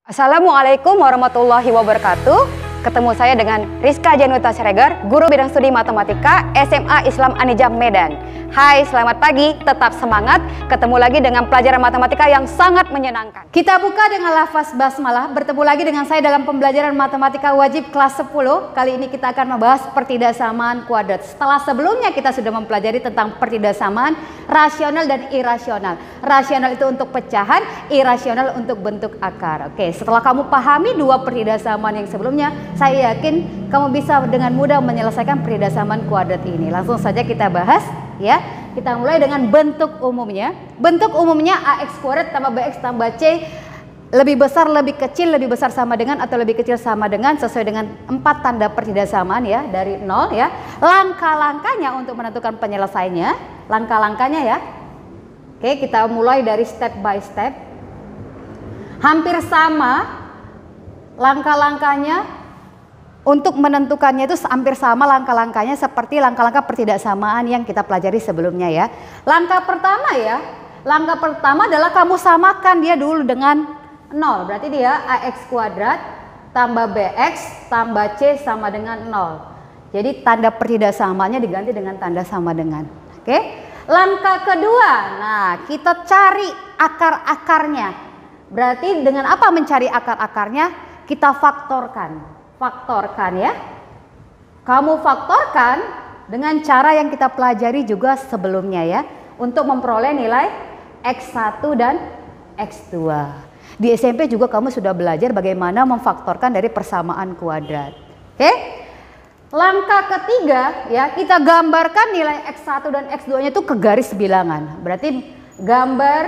Assalamualaikum warahmatullahi wabarakatuh. Ketemu saya dengan Rizka Januta Siregar, Guru Bidang Studi Matematika SMA Islam Anijam Medan. Hai, selamat pagi, tetap semangat. Ketemu lagi dengan pelajaran matematika yang sangat menyenangkan. Kita buka dengan lafaz basmalah. Bertemu lagi dengan saya dalam pembelajaran matematika wajib kelas 10. Kali ini kita akan membahas pertidaksamaan kuadrat. Setelah sebelumnya kita sudah mempelajari tentang pertidaksamaan rasional dan irasional. Rasional itu untuk pecahan, irasional untuk bentuk akar. Oke, setelah kamu pahami dua pertidaksamaan yang sebelumnya, saya yakin kamu bisa dengan mudah menyelesaikan pertidaksamaan kuadrat ini. Langsung saja kita bahas ya. Kita mulai dengan bentuk umumnya. Bentuk umumnya ax kuadrat tambah bx tambah c lebih besar, lebih kecil, lebih besar sama dengan atau lebih kecil sama dengan sesuai dengan 4 tanda pertidaksamaan ya, dari 0 ya. Langkah-langkahnya untuk menentukan penyelesaiannya, langkah-langkahnya ya. Oke, kita mulai dari step by step. Hampir sama langkah-langkahnya. Untuk menentukannya itu hampir sama langkah-langkahnya seperti langkah-langkah pertidaksamaan yang kita pelajari sebelumnya ya. Langkah pertama ya, langkah pertama adalah kamu samakan dia dulu dengan 0. Berarti dia ax kuadrat tambah bx tambah c sama dengan 0. Jadi tanda pertidaksamaannya diganti dengan tanda sama dengan. Oke. Langkah kedua, nah kita cari akar-akarnya. Berarti dengan apa mencari akar-akarnya? Kita faktorkan. Faktorkan ya. Kamu faktorkan dengan cara yang kita pelajari juga sebelumnya ya, untuk memperoleh nilai x1 dan x2. Di SMP juga kamu sudah belajar bagaimana memfaktorkan dari persamaan kuadrat. Oke? Langkah ketiga ya, kita gambarkan nilai x1 dan x2-nya itu ke garis bilangan. Berarti gambar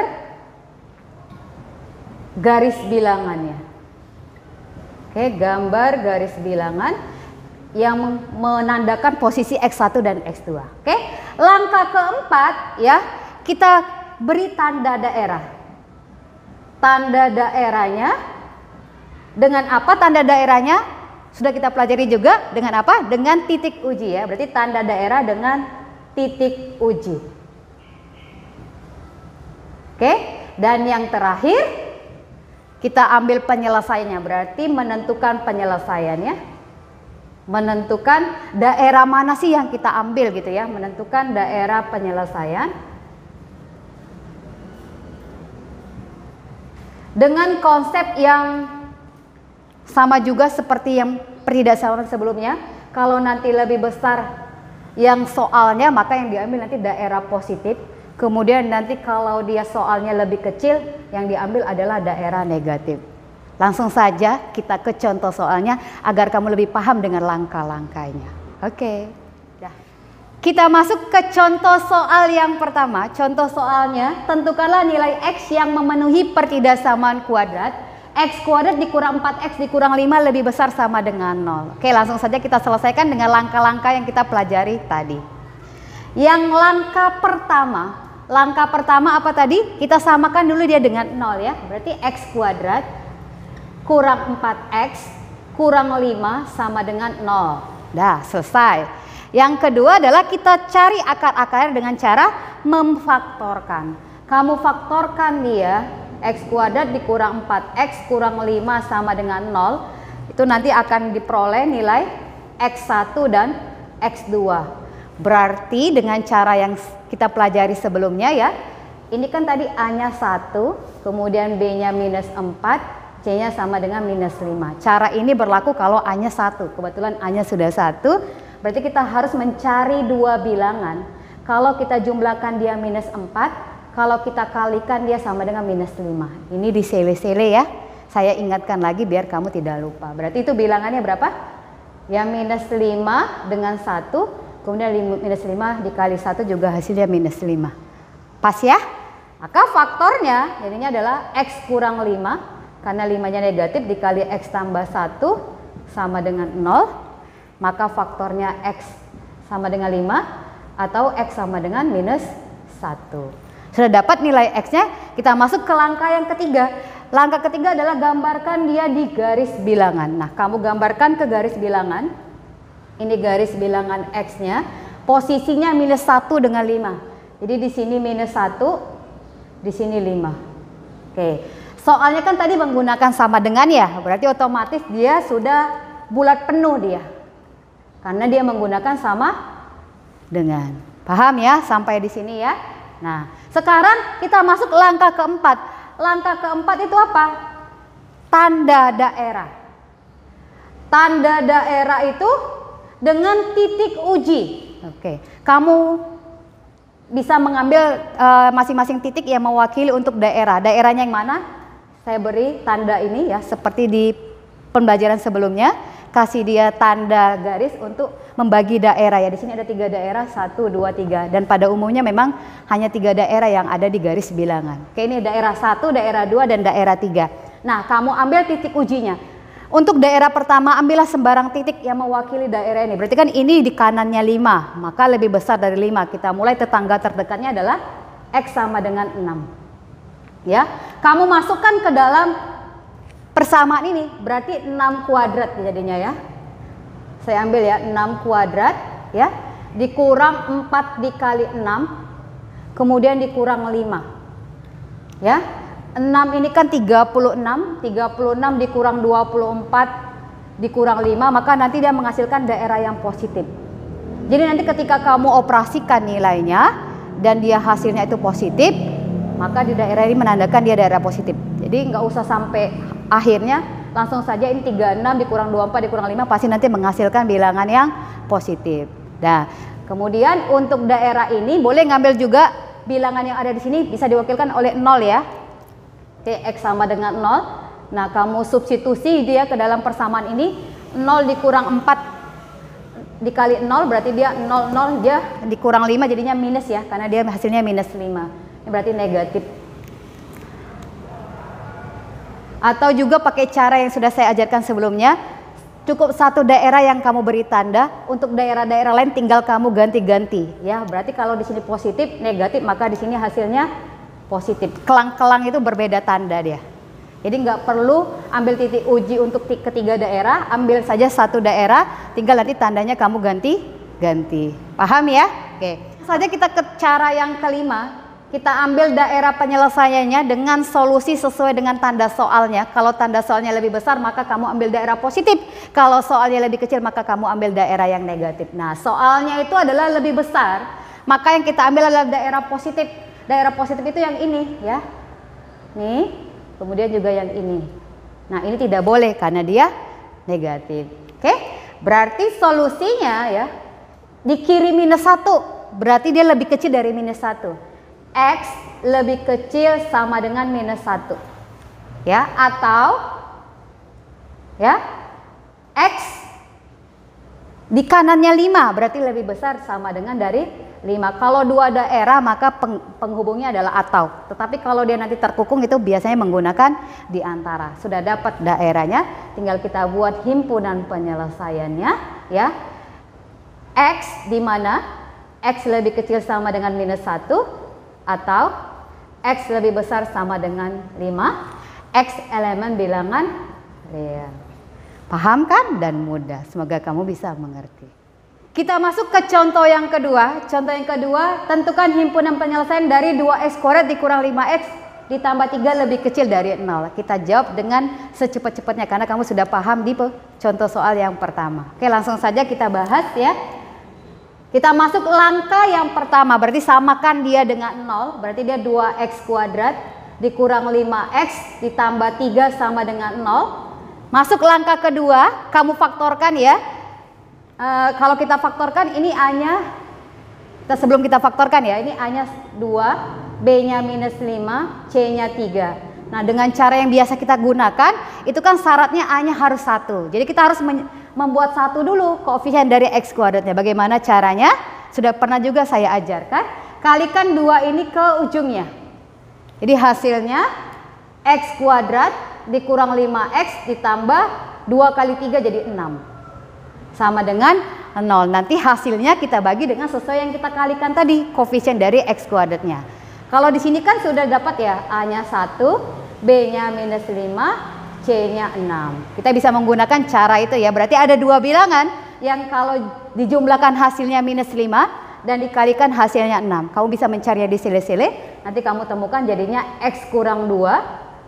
garis bilangannya. Oke, gambar garis bilangan yang menandakan posisi x1 dan x2. Oke, langkah keempat ya, kita beri tanda daerah. Tanda daerahnya dengan apa? Tanda daerahnya sudah kita pelajari juga dengan apa? Dengan titik uji ya. Berarti tanda daerah dengan titik uji. Oke, dan yang terakhir kita ambil penyelesaiannya, berarti menentukan penyelesaiannya, menentukan daerah mana sih yang kita ambil gitu ya, menentukan daerah penyelesaian dengan konsep yang sama juga seperti yang pertidaksamaan sebelumnya. Kalau nanti lebih besar yang soalnya, maka yang diambil nanti daerah positif. Kemudian nanti kalau dia soalnya lebih kecil, yang diambil adalah daerah negatif. Langsung saja kita ke contoh soalnya agar kamu lebih paham dengan langkah-langkahnya. Oke. Kita masuk ke contoh soal yang pertama. Contoh soalnya, tentukanlah nilai x yang memenuhi pertidaksamaan kuadrat. X kuadrat dikurang 4x dikurang 5 lebih besar sama dengan 0. Oke, langsung saja kita selesaikan dengan langkah-langkah yang kita pelajari tadi. Yang langkah pertama apa tadi? Kita samakan dulu dia dengan 0 ya. Berarti x kuadrat kurang 4x kurang 5 sama dengan 0. Dah, selesai. Yang kedua adalah kita cari akar-akarnya dengan cara memfaktorkan. Kamu faktorkan dia, x kuadrat dikurang 4x kurang 5 sama dengan 0. Itu nanti akan diperoleh nilai x1 dan x2. Berarti dengan cara yang kita pelajari sebelumnya ya, ini kan tadi A-nya 1, kemudian B-nya minus 4, C-nya sama dengan minus 5. Cara ini berlaku kalau A-nya 1, kebetulan A-nya sudah 1, berarti kita harus mencari dua bilangan. Kalau kita jumlahkan dia minus 4, kalau kita kalikan dia sama dengan minus 5. Ini disele-sele ya, saya ingatkan lagi biar kamu tidak lupa. Berarti itu bilangannya berapa? Ya minus 5 dengan 1. Kemudian minus 5 dikali 1 juga hasilnya minus 5. Pas ya? Maka faktornya jadinya adalah x kurang 5. Karena 5-nya negatif dikali x tambah 1 sama dengan 0. Maka faktornya x sama dengan 5 atau x sama dengan minus 1. Sudah dapat nilai x-nya, kita masuk ke langkah yang ketiga. Langkah ketiga adalah gambarkan dia di garis bilangan. Nah, kamu gambarkan ke garis bilangan. Ini garis bilangan x-nya, posisinya minus 1 dengan 5. Jadi di sini minus 1, di sini 5. Oke. Soalnya kan tadi menggunakan sama dengan ya, berarti otomatis dia sudah bulat penuh dia. Karena dia menggunakan sama dengan. Paham ya sampai di sini ya? Nah, sekarang kita masuk langkah keempat. Langkah keempat itu apa? Tanda daerah. Tanda daerah itu dengan titik uji. Oke, kamu bisa mengambil masing-masing titik yang mewakili untuk daerah. Daerahnya yang mana? Saya beri tanda ini ya, seperti di pembelajaran sebelumnya. Kasih dia tanda garis untuk membagi daerah ya. Di sini ada 3 daerah, 1, 2, 3. Dan pada umumnya memang hanya 3 daerah yang ada di garis bilangan. Oke, ini daerah 1, daerah 2, dan daerah 3. Nah, kamu ambil titik ujinya. Untuk daerah pertama, ambillah sembarang titik yang mewakili daerah ini. Berarti kan ini di kanannya 5, maka lebih besar dari 5. Kita mulai tetangga terdekatnya adalah X sama dengan 6. Ya, kamu masukkan ke dalam persamaan ini, berarti 6 kuadrat jadinya ya. Saya ambil ya, 6 kuadrat ya, dikurang 4 dikali 6, kemudian dikurang 5. Ya, 6 ini kan 36, 36 dikurang 24 dikurang 5, maka nanti dia menghasilkan daerah yang positif. Jadi nanti ketika kamu operasikan nilainya dan dia hasilnya itu positif, maka di daerah ini menandakan dia daerah positif. Jadi nggak usah sampai akhirnya, langsung saja ini 36 dikurang 24 dikurang 5 pasti nanti menghasilkan bilangan yang positif. Nah, kemudian untuk daerah ini boleh ngambil juga bilangan yang ada di sini, bisa diwakilkan oleh 0 ya. Oke, X sama dengan 0. Nah, kamu substitusi dia ke dalam persamaan ini. 0 dikurang 4 dikali 0 berarti dia 0, 0 dia dikurang 5 jadinya minus ya, karena dia hasilnya minus 5. Ini berarti negatif. Atau juga pakai cara yang sudah saya ajarkan sebelumnya, cukup satu daerah yang kamu beri tanda, untuk daerah-daerah lain tinggal kamu ganti-ganti ya. Berarti kalau di sini positif, negatif, maka di sini hasilnya positif. Kelang-kelang itu berbeda tanda dia. Jadi nggak perlu ambil titik uji untuk ketiga daerah, ambil saja satu daerah, tinggal nanti tandanya kamu ganti-ganti. Paham ya? Oke. Saja kita ke cara yang kelima. Kita ambil daerah penyelesaiannya dengan solusi sesuai dengan tanda soalnya. Kalau tanda soalnya lebih besar, maka kamu ambil daerah positif. Kalau soalnya lebih kecil, maka kamu ambil daerah yang negatif. Nah, soalnya itu adalah lebih besar, maka yang kita ambil adalah daerah positif. Daerah positif itu yang ini ya. Nih, kemudian juga yang ini. Nah, ini tidak boleh karena dia negatif. Oke? Berarti solusinya ya, di kiri minus 1, berarti dia lebih kecil dari minus 1. X lebih kecil sama dengan minus 1 ya, atau ya X di kanannya 5 berarti lebih besar sama dengan dari 5. Kalau dua daerah maka penghubungnya adalah atau, tetapi kalau dia nanti terkukung itu biasanya menggunakan di antara. Sudah dapat daerahnya, tinggal kita buat himpunan penyelesaiannya ya. X di mana X lebih kecil sama dengan minus 1, atau X lebih besar sama dengan 5, X elemen bilangan real. Paham kan? Dan mudah. Semoga kamu bisa mengerti. Kita masuk ke contoh yang kedua. Contoh yang kedua, tentukan himpunan penyelesaian dari 2x kuadrat dikurang 5x ditambah 3 lebih kecil dari 0. Kita jawab dengan secepat-cepatnya karena kamu sudah paham di contoh soal yang pertama. Oke, langsung saja kita bahas ya. Kita masuk langkah yang pertama, berarti samakan dia dengan 0, berarti dia 2x kuadrat dikurang 5x ditambah 3 sama dengan 0. Masuk langkah kedua, kamu faktorkan ya. Kalau kita faktorkan ini A-nya, sebelum kita faktorkan ya, ini A-nya 2, B-nya minus 5, C-nya 3. Nah, dengan cara yang biasa kita gunakan, itu kan syaratnya A-nya harus 1. Jadi kita harus membuat 1 dulu koefisien dari X kuadratnya. Bagaimana caranya? Sudah pernah juga saya ajarkan. Kalikan 2 ini ke ujungnya. Jadi hasilnya X kuadrat dikurang 5X ditambah 2 kali 3 jadi 6. Sama dengan 0. Nanti hasilnya kita bagi dengan sesuai yang kita kalikan tadi, koefisien dari X kuadratnya. Kalau di sini kan sudah dapat ya, A-nya 1, B-nya minus 5, C-nya 6. Kita bisa menggunakan cara itu ya. Berarti ada dua bilangan yang kalau dijumlahkan hasilnya minus 5 dan dikalikan hasilnya 6. Kamu bisa mencarinya di sile-sile. Nanti kamu temukan jadinya X kurang 2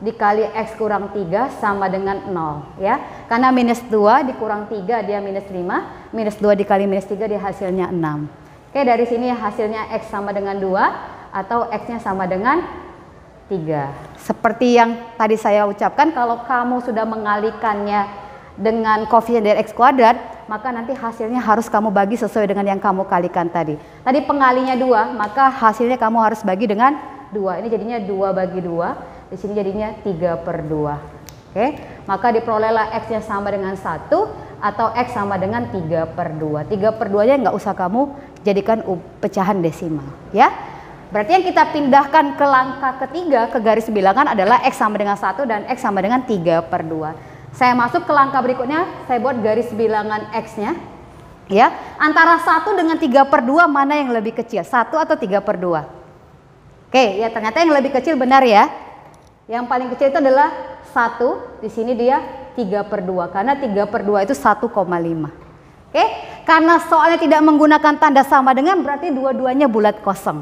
dikali X kurang 3 sama dengan 0 ya. Karena minus 2 dikurang 3 dia minus 5, minus 2 dikali minus 3 dia hasilnya 6. Oke, dari sini hasilnya X sama dengan 2 atau X-nya sama dengan 3. Seperti yang tadi saya ucapkan, kalau kamu sudah mengalikannya dengan koefisien dari X kuadrat, maka nanti hasilnya harus kamu bagi sesuai dengan yang kamu kalikan tadi. Tadi pengalinya 2, maka hasilnya kamu harus bagi dengan 2. Ini jadinya 2 bagi 2, di sini jadinya 3/2. Oke, maka diperolehlah X-nya sama dengan 1 atau X sama dengan 3/2. 3/2-nya nggak usah kamu jadikan pecahan desimal ya. Berarti yang kita pindahkan ke langkah ketiga ke garis bilangan adalah X sama dengan 1 dan X sama dengan 3/2. Saya masuk ke langkah berikutnya, saya buat garis bilangan X-nya ya. Antara 1 dengan 3/2 mana yang lebih kecil? 1 atau 3/2? Oke, ya ternyata yang lebih kecil benar ya. Yang paling kecil itu adalah 1, di sini dia 3/2 karena 3/2 itu 1,5. Oke, karena soalnya tidak menggunakan tanda sama dengan berarti dua-duanya bulat kosong.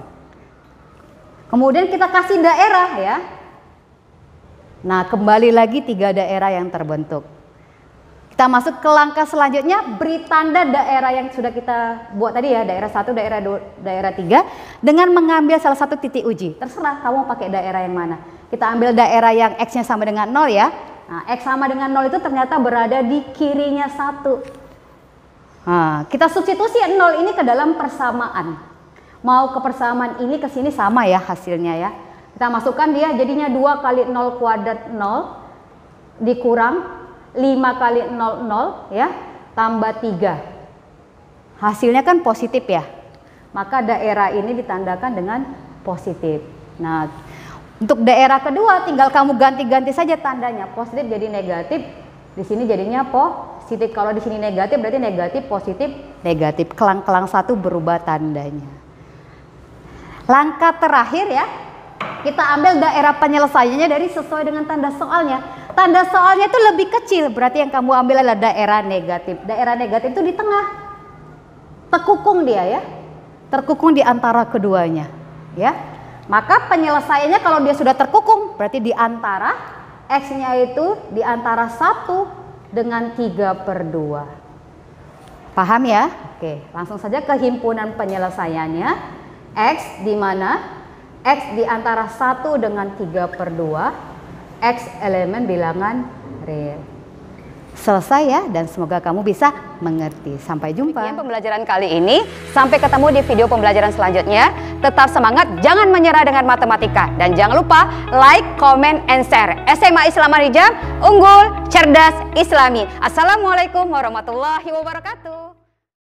Kemudian kita kasih daerah ya. Nah, kembali lagi 3 daerah yang terbentuk. Kita masuk ke langkah selanjutnya, beri tanda daerah yang sudah kita buat tadi ya, daerah 1, daerah 2, daerah 3 dengan mengambil salah satu titik uji. Terserah kamu pakai daerah yang mana. Kita ambil daerah yang X-nya sama dengan 0 ya. Nah, X sama dengan 0 itu ternyata berada di kirinya 1. Nah, kita substitusi 0 ini ke dalam persamaan. Mau ke persamaan ini ke sini sama ya hasilnya ya. Kita masukkan dia jadinya 2 kali 0 kuadrat 0 dikurang 5 kali 0 ya tambah 3. Hasilnya kan positif ya. Maka daerah ini ditandakan dengan positif. Nah, untuk daerah kedua tinggal kamu ganti-ganti saja tandanya. Positif jadi negatif. Di sini jadinya positif. Kalau di sini negatif berarti negatif, positif, negatif. Kelang-kelang 1 berubah tandanya. Langkah terakhir ya. Kita ambil daerah penyelesaiannya dari sesuai dengan tanda soalnya. Tanda soalnya itu lebih kecil, berarti yang kamu ambil adalah daerah negatif. Daerah negatif itu di tengah. Terkukung dia ya. Terkukung di antara keduanya, ya. Maka penyelesaiannya kalau dia sudah terkukung, berarti di antara X-nya itu di antara 1 dengan 3/2. Paham ya? Oke, langsung saja ke himpunan penyelesaiannya. X di mana? X di antara 1 dengan 3/2, X elemen bilangan real. Selesai ya, dan semoga kamu bisa mengerti. Sampai jumpa. Demikian pembelajaran kali ini, sampai ketemu di video pembelajaran selanjutnya. Tetap semangat, jangan menyerah dengan matematika. Dan jangan lupa like, comment, and share. SMA Islam Marijam, unggul, cerdas, islami. Assalamualaikum warahmatullahi wabarakatuh.